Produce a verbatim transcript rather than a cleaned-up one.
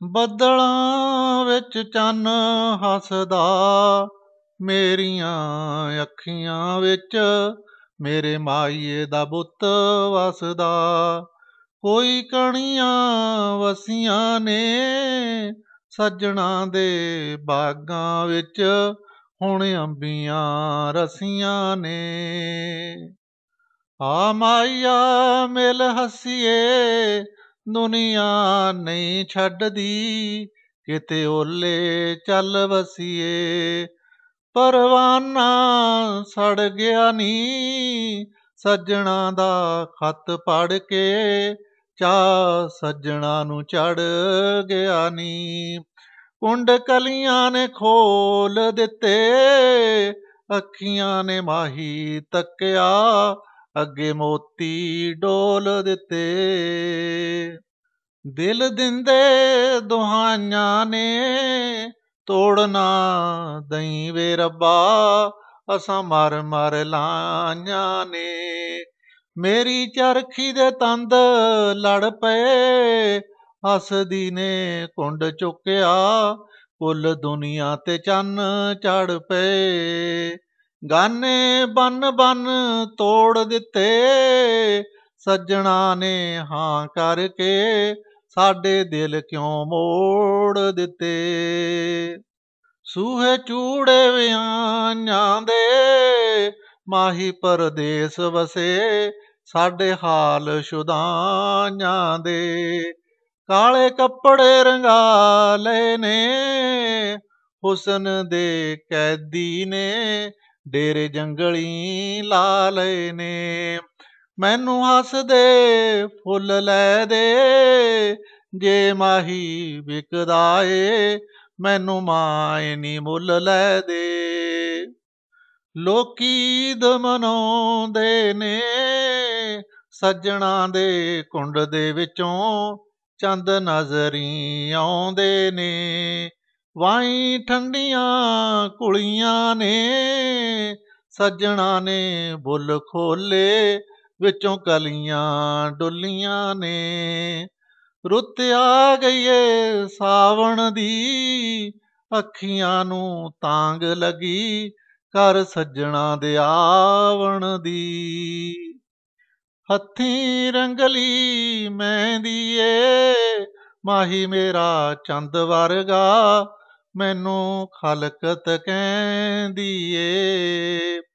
ਬੱਦਲਾਂ ਵਿੱਚ ਚੰਨ ਹੱਸਦਾ, ਮੇਰੀਆਂ ਅੱਖੀਆਂ ਵਿੱਚ ਮੇਰੇ ਮਾਹੀਏ ਦਾ ਬੁੱਤ ਵਸਦਾ। ਕੋਈ ਕਣੀਆਂ ਵਸੀਆਂ ਨੇ ਸੱਜਣਾ ਦੇ ਬਾਗਾਂ ਵਿੱਚ, ਹੁਣ ਅੰਬੀਆਂ ਰਸੀਆਂ ਨੇ। ਆ ਮਾਹੀਆ ਮਿਲ ਹੱਸੀਏ, ਦੁਨੀਆ ਨਹੀਂ ਛੱਡਦੀ, ਕਿਤੇ ਓਲੇ ਚੱਲ ਵਸੀਏ। ਪਰਵਾਨਾ ਸੜ ਗਿਆ ਨੀ, ਸੱਜਣਾ ਦਾ ਖੱਤ ਪੜ੍ਹ ਕੇ, ਚਾਅ ਸੱਜਣਾ ਨੂੰ ਚੜ ਗਿਆ ਨੀ। ਕੁੰਡ ਕਲੀਆਂ ਨੇ ਖੋਲ ਦਿੱਤੇ, ਅੱਖੀਆਂ ਨੇ ਮਾਹੀ ਤੱਕਿਆ, ਅੱਗੇ ਮੋਤੀ ਡੋਲ ਦਿੱਤੇ। ਦਿਲ ਦਿੰਦੇ ਦੁਹਾਈਆਂ ਨੇ, ਤੋੜ ਨਾ ਦਈ ਵੇ ਰੱਬਾ, ਅਸਾਂ ਮਰ ਮਰ ਲਾਈਆਂ ਨੇ। ਮੇਰੀ ਚਰਖੀ ਦੇ ਤੰਦ ਲੜ ਪਏ, ਹੱਸਦੀ ਨੇ ਕੁੰਡ ਚੁੱਕਿਆ, ਕੁੱਲ ਦੁਨੀਆ ਤੇ ਚੰਨ ਚੜ ਪਏ। ਗਾਨੇ ਬੰਨ ਬੰਨ ਤੋੜ ਦਿੱਤੇ, ਸੱਜਣਾ ਨੇ ਹਾਂ ਕਰਕੇ, ਸਾਡੇ ਦਿਲ ਕਿਉਂ ਮੋੜ ਦਿੱਤੇ। ਸੂਹੇ ਚੂੜੇ ਵਿਆਹਾਂ ਦੇ, ਮਾਹੀ ਪਰਦੇਸ ਵਸੇ, ਸਾਡੇ ਹਾਲ ਸ਼ੁਦਾਈਆਂ ਦੇ। ਕਾਲੇ ਕੱਪੜੇ ਰੰਗਾ ਲਏ ਨੇ, ਹੁਸਨ ਦੇ ਕੈਦੀ ਨੇ, ਡੇਰੇ ਜੰਗਲੀ ਲਾ ਲਏ ਨੇ। ਮੈਨੂੰ ਹੱਸਦੇ ਫੁੱਲ ਲੈ ਦੇ, ਜੇ ਮਾਹੀ ਵਿਕਦਾ ਏ, ਮੈਨੂੰ ਮਾਏ ਨੀ ਮੁੱਲ ਲੈ ਦੇ। ਲੋਕੀ ਈਦ ਮਨਾਉਂਦੇ ਨੇ, ਸੱਜਣਾ ਦੇ ਕੁੰਡ ਦੇ ਵਿੱਚੋਂ ਚੰਦ ਨਜ਼ਰੀ ਆਉਂਦੇ ਨੇ। ਵਾਈ ਠੰਡੀਆਂ ਕੁਲੀਆਂ ਨੇ, ਸੱਜਣਾ ਨੇ ਬੁੱਲ ਖੋਲੇ, ਵਿੱਚੋਂ ਕਲੀਆਂ ਡੁੱਲੀਆਂ ਨੇ। ਰੁੱਤ ਆ ਗਈ ਏ ਸਾਵਣ ਦੀ, ਅੱਖੀਆਂ ਨੂੰ ਤਾਂਗ ਲੱਗੀ, ਕਰ ਸੱਜਣਾ ਦੇ ਆਵਣ ਦੀ। ਹੱਥੀਂ ਰੰਗਲੀ ਮਹਿੰਦੀ ਏ, ਮਾਹੀ ਮੇਰਾ ਚੰਦ ਵਰਗਾ, ਮੈਨੂੰ ਖਲਕਤ ਕਹਿੰਦੀ ਏ।